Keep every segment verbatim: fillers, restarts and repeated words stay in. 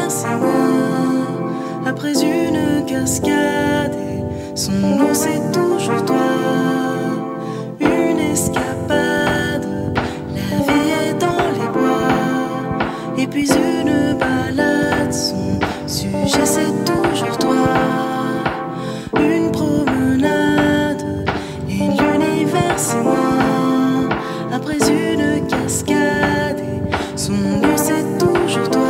l'univers c'est moi. Après une cascade et son eau c'est toujours toi. Une escapade, la vie est dans les bois. Et puis une balade, son sujet c'est toujours toi. Une promenade et l'univers c'est moi. Après une cascade et son eau c'est toujours toi.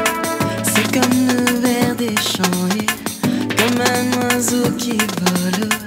C'est comme le ver des champs et comme un oiseau qui vole.